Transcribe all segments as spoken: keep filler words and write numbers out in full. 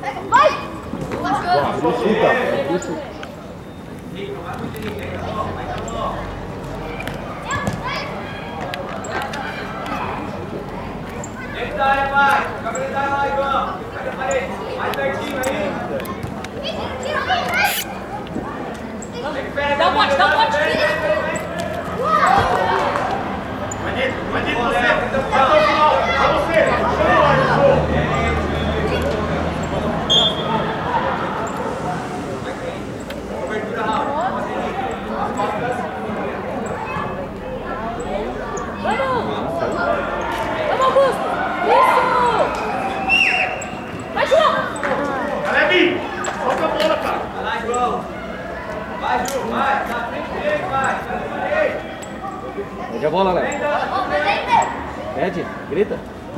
Vai! Eita aí, pai! Cabelidade lá, Igor! Cadê a parede? Mais pertinho aí! Dá um bote, dá um bote! Bandido, bandido, você! Vai ao final! Vai você! Cobertura rápida! Vamos, Augusto! Isso! Vai, João! Caleb! Solta a bola, cara! Vai lá, João! Vai, Ju! Vai! Na frente dele, vai! Vai! Pede a bola, Léo. Pede, grita.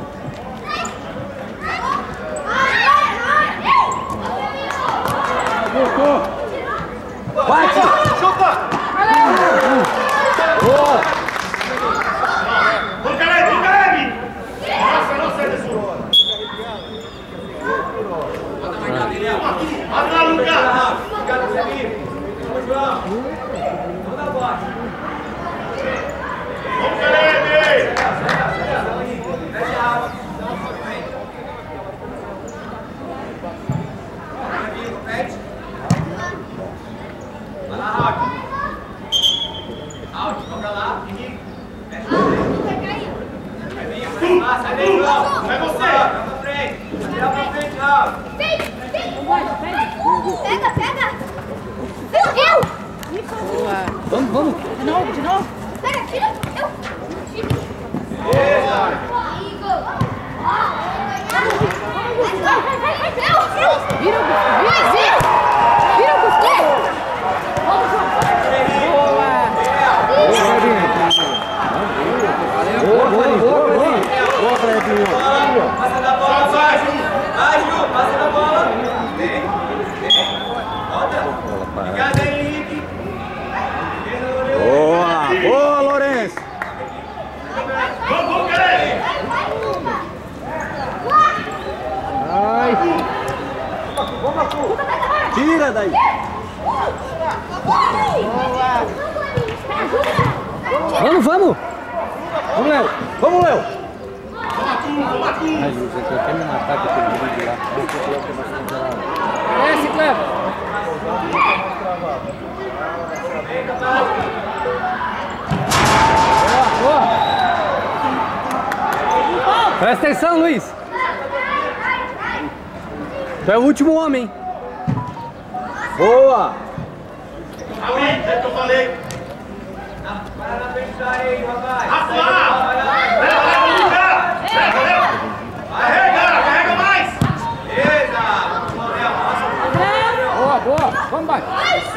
Bate! Chuta! Boa! Vamos, Caleb! Vamos, Caleb! Nossa, não sai desse jogo! Mata lá, Lucas! Obrigado, Zelinho! Vamos, João! Vamos dar bote! Vamos, Caleb! Fecha a água! Pede! Vai lá, Raul! Raul, toca lá, Henrique! Fecha a água! Vai, sai daí, João! Vai você! Vai pra frente! Tira pra frente, Raul! Pega, pega! Eu! Vamos, vamos! De novo, de novo! Pega, tira! Eu! Beleza! Igor! Vira, vira, vira! Vira, Gustavo! Vamos, João! Boa, boa, boa, boa! Boa, Clebinho! Passa da bola, vai, Ju! Vai, Ju! Passa da bola! Vem! Vem! Volta! Obrigado, Henrique! Boa! Boa, Lourenço! Vamos, vamos, Caleb! Ai! Tira daí! Vamos, vamos! Vamos, Léo! Vamos, Léo! Ai, Júlio, você quer me matar com aquele vídeo lá? É, Cicleve! Boa, boa! Presta atenção, Luiz! Tu é o último homem! Boa! Ali, é que eu falei! Para na frente da areia, rapaz! Rafa! Leva, leva, Lucas! Leva, leva! Carrega, carrega mais! Beleza! Vamos, Léo, passa. Boa, boa! Vamos, vai!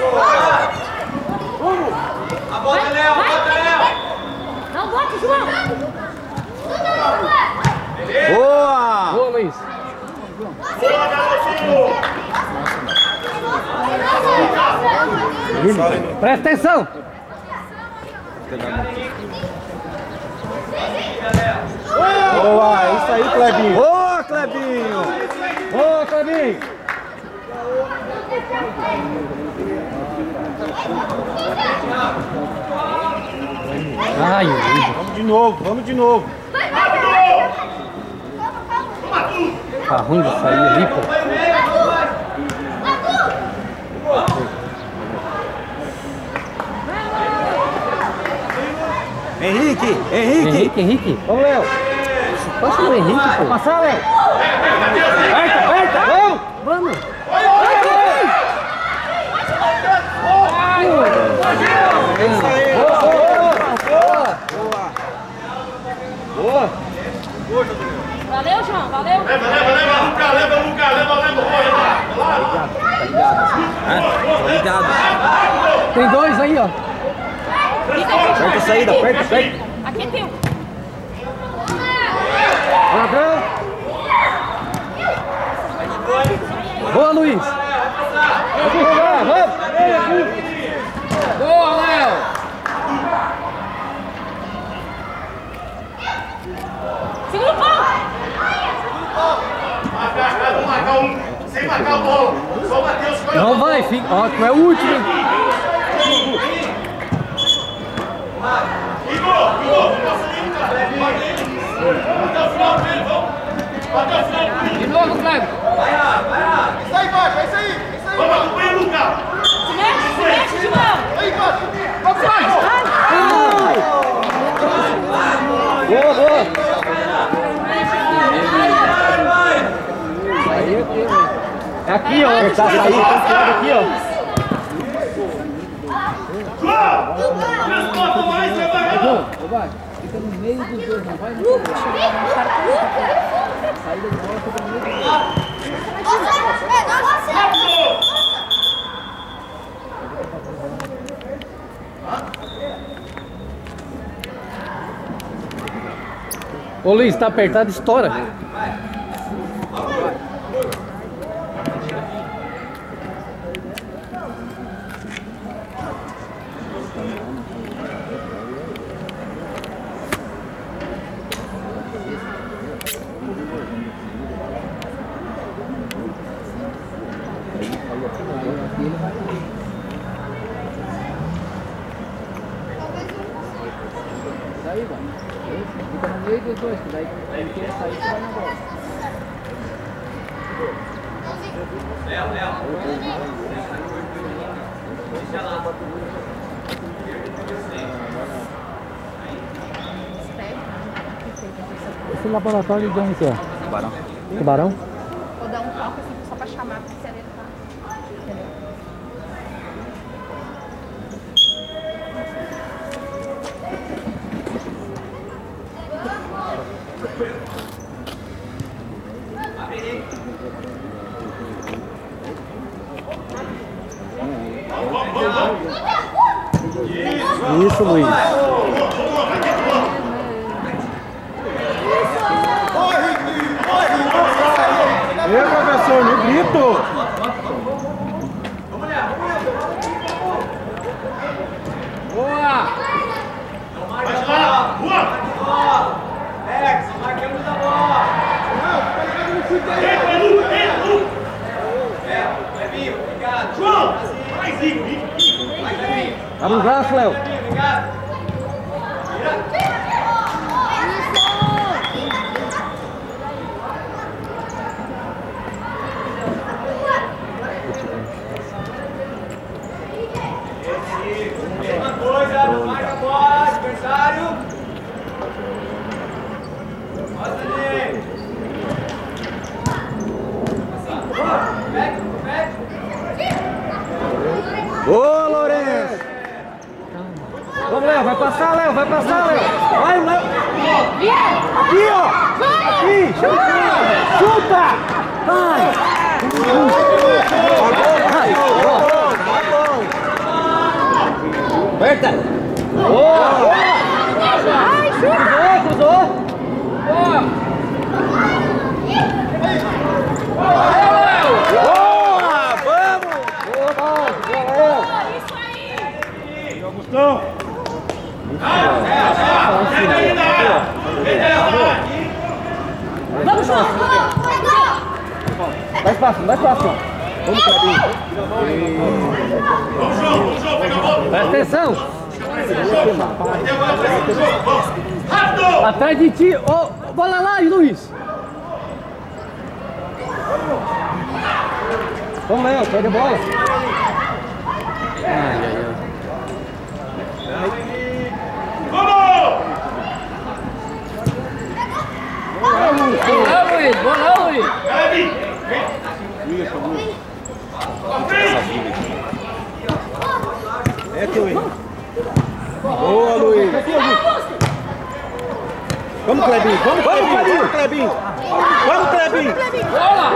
A volta, Léo, a volta, Léo! Não bote, João! Boa! Boa, Luiz! Boa, garotinho! Presta atenção! Boa! É isso aí, Clebinho! Boa, Clebinho! Boa, Clebinho! Ai, vamos de novo, vamos de novo! Tá ruim de sair ali, pô! Henrique! Henrique! Henrique, Henrique! Vamos, Léo! Passa no Henrique, pô! Passar, Léo! Aperta, aperta! Vamos! Vamos! Isso aí! Boa! Boa! Boa! Valeu, João, valeu! Leva, leva, leva, Lucas, leva, Lucas, leva, leva, leva! Tá ligado! Tem dois aí, ó! Aperta a saída, aperta a saída! Aqui é teu! Ladrão! Boa, Luiz! Vamos jogar, vamos! Boa, Léo! Segura o pau! Vai, vai, vai! vamos marcar um, sem marcar o bolo. Só o Matheus escolhe. Não vai, fica. Ó, tu é o último, hein? Igor, Igor, não passa nem, cara. Até o final dele, vamos. Até o final dele. De novo, Cleber. Vai lá, vai lá. Isso aí, vai, é isso aí. Isso aí. Vamos, acompanha o Luca. Se mexe, se mexe, João. Aí, vai. Vamos, vai. Boa, boa. É aqui, ó. Tá saindo, tá saindo aqui, ó. João! Transporta mais, vai, vai. Vai, fica no meio dos dois, não vai no Luca. saída de bola, fica no meio dos dois. Ô Luiz, tá apertado, estoura. Aí, vai. Fica no meio dos dois, que daí quem quer sair, você vai na bola. Léo, Léo. Deixa lá. Esse laboratório de onde que é? Tubarão. Tubarão? Vou dar um toque assim só pra chamar pra se ele tá. Entendeu? Isso, Luiz. Ei, professor, no grito! Boa! Vai lá, rua! Alex, marcamos a bola! Entra, Lu, entra, Lu! É, Levinho, obrigado. João! Mais rico, rico, rico. Mais Levinho. Abre o braço, Léo. Levinho, obrigado. Mesma coisa, não marca a bola, adversário. Mostra ali. Pega, pega. Boa, Lourenço! Vamos, Léo, vai passar, Léo, vai passar, Léo! Vai, Léo! Aqui, ó! Aqui! Chuta! Chuta! Vai! Vai! Aperta! Boa! Ai, chuta! Cruzou, cruzou! Boa! Gustavo! Vamos, João. Mais fácil, mais fácil. Vamos, Clebinho. Vamos, João, vamos, João, pega a bola! Presta atenção. Rápido! Atrás de ti. Ô, oh, bola lá, Luiz. Vamos, Léo, pega a bola. Ai, ai, ai. Vamos! Boa, Luiz! Boa, Luiz! Gabi! É teu, hein? Boa, Luiz! Vamos, Clebinho! Vamos, Clebinho! Vamos, Clebinho! Vamos, Clebinho! Bola!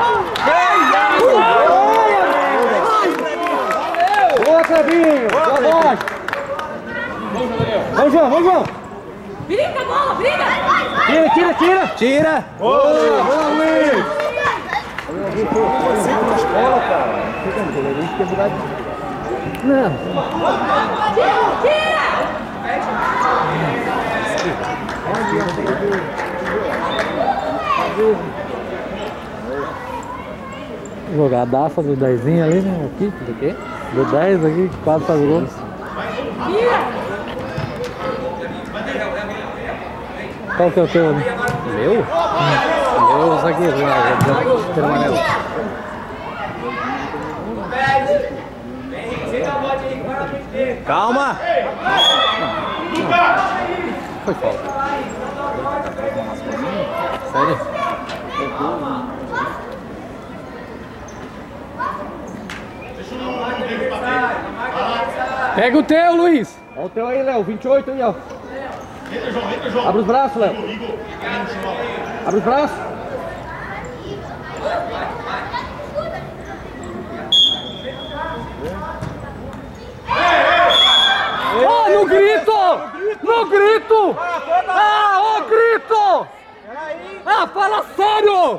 Boa, Clebinho! Boa, bola! Vamos, João! Vamos, João! Brinca a bola, brinca! Tira, tira, tira! Tira! Boa, boa, Luiz! Bola, cara! Não! Tira, tira! Jogadaça do dezinho ali, né? Aqui. Do quê? Do dez aqui, que quase faz gol. Qual que é o teu ali? Meu? Hum. Meu zagueiro lá, pelo amarelo. Calma! Foi falta. Sério? Pega o teu, Luiz! Olha o teu aí, Léo, vinte e oito aí, ó. Entra, João, entra, João. Abre os braços, Léo. Abre os braços. Oh, no grito! No grito! Ah, ô grito! Ah, fala sério!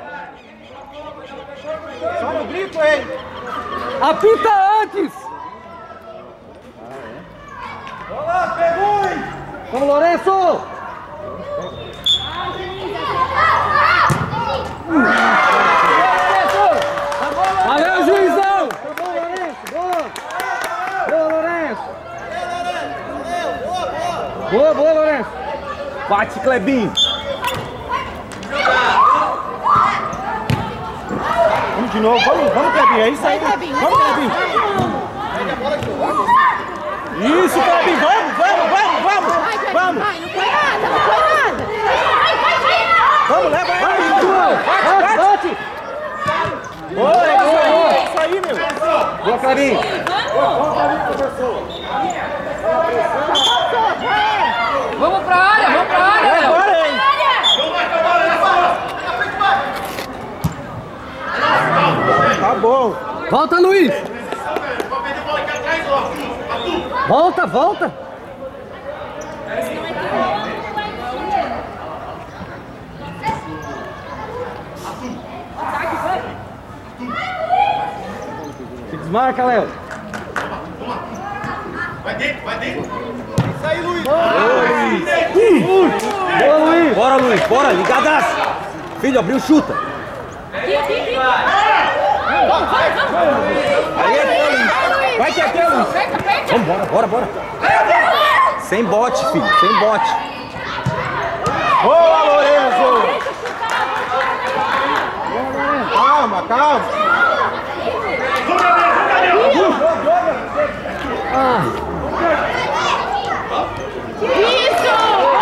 Só no grito, hein? Apita antes! Olá, pegou, hein? Vamos, Lourenço! Valeu, juizão! Tá bom, Lourenço! Boa! Boa, Lourenço! Boa, boa, Lourenço! Bate, Clebinho! Vamos de novo, vamos, vamos, Clebinho, é isso aí! Vamos, Clebinho! Isso, Clebinho, vamos, vamos, vamos, vamos! Vamos! Vai, não foi nada, não foi nada. Vamos, leva Vai, aí! bate, bate! Boa, boa, boa! É isso aí, meu! Boa, Clarinho! Vamos pra área, vamos pra área, É Léo. agora, hein? Tá bom! Volta, Luiz! Volta, volta! Se desmarca, Léo! Vai dentro, vai dentro. Isso aí, Luiz! Boa, Luiz! Bora, Luiz, bora, ligadaço! Filho, abriu, chuta! Aqui, aqui, aqui. Aí é teu, Luiz! Vai que é teu, Luiz! Aperta, aperta. Vamos, bora, bora, bora! Sem bote, filho, sem bote! Boa, Lourenço! Calma, calma! Ah, Isso!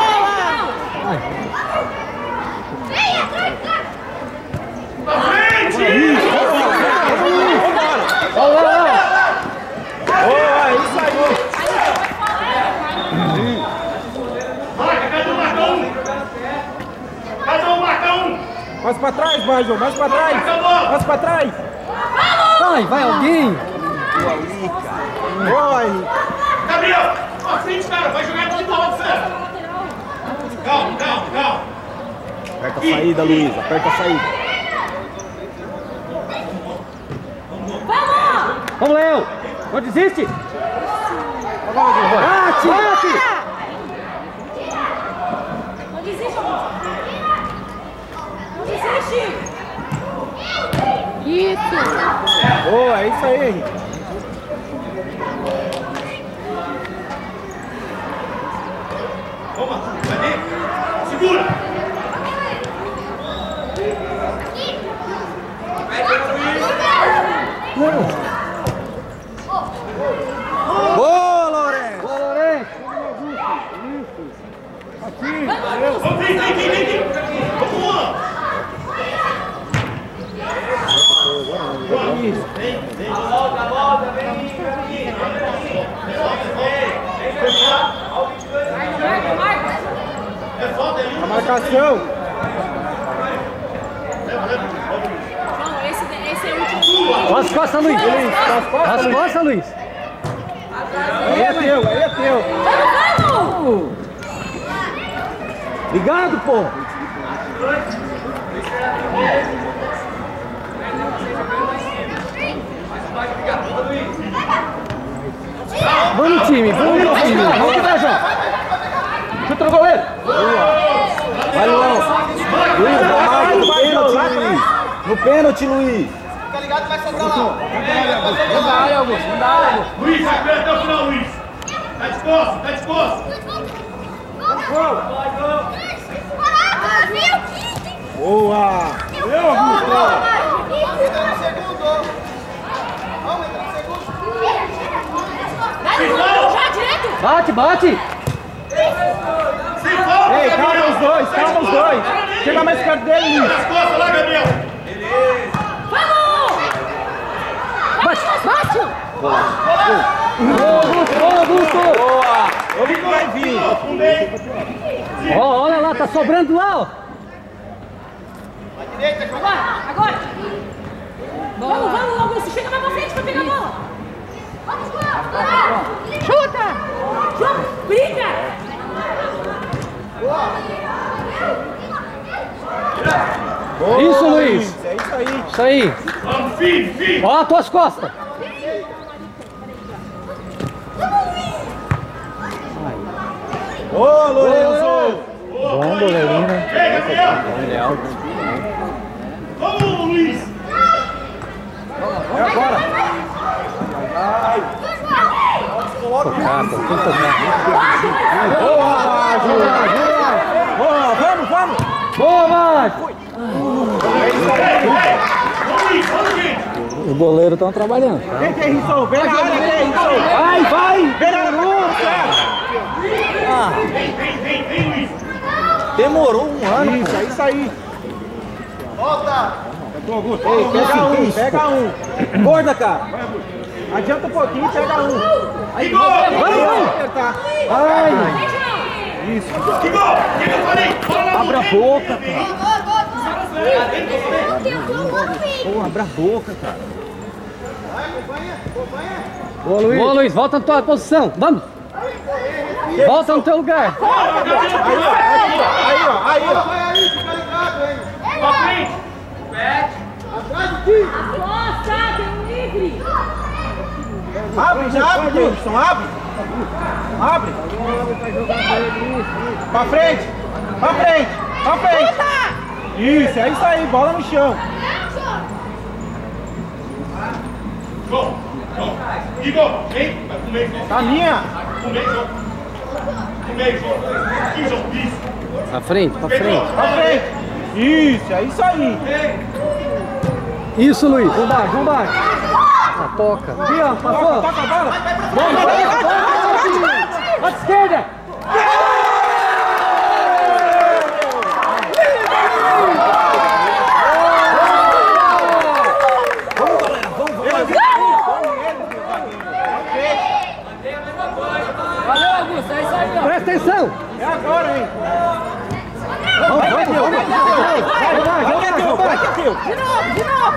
olha lá! Boa, isso aí! Marca, cada um marca um. Cada um marca um. Mais pra trás, Major, mais pra trás! Mais pra trás! Vai, vai alguém! Boa aí! Gabriel, ó, frente, cara, vai jogar de bola de ferro. Calma, calma, calma. Aperta a saída, Luiz, aperta a saída! Vamos, Léo! Não desiste! Bate, bate! Não desiste, amor. Não desiste. Isso. Boa, é isso aí! Vamos, vai dentro. Segura. Boa, Lourenço! Boa, Lourenço! Vamos, vem, vem, vem, vem. Vamos, Juan. Volta, volta, vem! Marca, marca. É falta aí. A marcação! João, esse, esse é o último. As costas, Luiz! As costas, Luiz! Aí é teu, aí é teu! Vamos, vamos. Ligado, pô! Vamos, time! Vamos, time! Vamos que vai, João! Chuta no goleiro! Vai, Luiz! Luiz, marca no pênalti, Luiz! No pênalti, Luiz! Fica ligado, vai soltar lá. Não dá área, Augusto. Não dá área, Augusto. Luiz, vai ver até o final, Luiz. Tá de costas, tá de costas. Boa! Eu, Augusto! Entra no segundo. Vamos, entra no segundo. Já direito! Bate, bate! Se for, Ei, calma os dois, calma os dois. Chega mais perto dele, Luiz. nas costas lá, Gabriel. Vamos! Bate! Bate! Boa, Augusto! Boa, Augusto! Boa! Ele vai vir. Ó, olha lá, tá sobrando lá, ó! Agora! Agora! Vamos, vamos, Augusto! Chega mais pra frente pra pegar a bola! Chuta! Chuta! Briga! Boa, Isso, Luiz. É isso aí. Isso aí! Vamos, filho, filho. Ó, as tuas costas! Ô, Lourenço. Bom goleirinho, né? Ei, Gabriel. Vamos, Luiz. É agora. Tocar, pô, tem que tocar. Boa, Júlia. Boa, vamos, vamos. Boa, Márcio! Vamos, Luiz, vamos, gente. Os goleiros estão trabalhando. Vem, Terrinson. Vem na área, Terrinson. Vai, vai. Vem na área. Vem, vem, vem, vem, Luiz. Demorou um ano. Isso, é isso aí. Volta. Ei, pega um, pega um. Gorda, cara. Adianta um pouquinho, pega um. Igor, Vamos apertar. Ai! Isso. Igor, o que eu falei? Bola na Abre a mão, boca, vem, cara. vem. Pô, abre a boca, cara. Boa, Luiz! Boa, Luiz! Volta na tua posição! Vamos! Volta no teu lugar! Aí, ó, aí, ó, aí, ó. Vai aí, fica ligado, hein. Pra frente. Atrás de ti. Costa, tem livre! Abre, já abre, Davidson, abre. Abre. Pra frente, pra frente, pra frente. Isso, é isso aí, bola no chão. João, João. Igor, vem. Vai pro meio, João. Caminha. Pro meio, João. Pro meio, João. Aqui, João. Isso. Pra frente, pra frente! Pra frente. Isso, é isso aí. Isso, Luiz! Vamos baixo, vamos baixo! Ah, toca! Aqui, ó, passou! Toca a bola. Vamos, vamos! Bate esquerda! Valeu, Augusto! É isso aí, ó! Presta atenção! É agora, hein. Vamos, vamos, vamos! Vai, vai, vai, vai, vai, vai! De novo, de novo.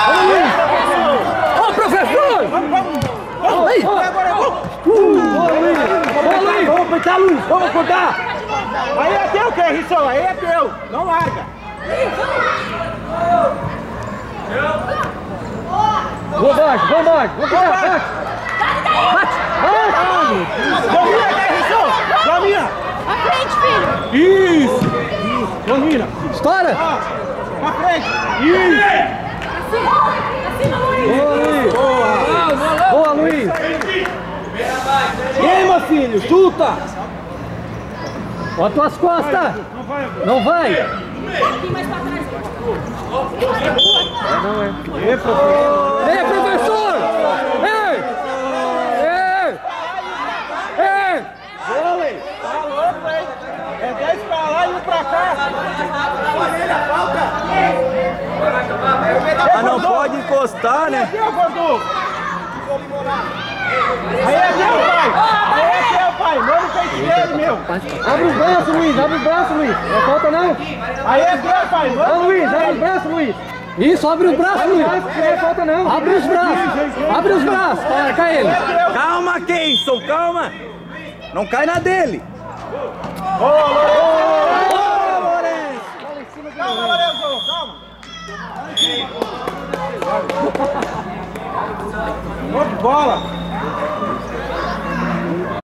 Ô, professor! Vamos, vamos. Aí! Agora, vamos. Boa, Luiz! Boa, Luiz! Vamos apertar, Luiz! Vamos acordar! Aí é teu, Terrinson, aí é teu. Não larga. Vamos baixo, vamos baixo! Vamos cuidar, bate! Bate! Bate! Domina, Terrinson. Domina. À frente, filho! Isso. Domina. Estoura! Ó, pra frente. Isso. Acima! Acima, Luiz! Boa, Luiz! Boa. Boa, Luiz! Queima, filho. Chuta. Ó, tuas costas! Não vai. Não vai! Um pouquinho mais pra trás. Ei, professor. Ei, professor! Ei! Ei! Ei! Vôlei. Tá louco, hein? É dez pra lá e um pra cá. Ah, não pode encostar, né? Aqui, ó, Gordo. Aí é teu, pai. Aí é teu, pai. Manda o peito dele, meu. Abre os braços, Luiz! Abre os braços, Luiz! Não falta não! Aí é teu, pai. Manda Ô, Luiz! Abre os braços, Luiz! Isso, abre os braços, Luiz! Não falta não! Abre os braços! Abre os braços! Para marcar ele! Calma, Kenson, calma! Não cai na dele! Ô, Lourenço. Calma, Lourenço. Calma. Boa bola.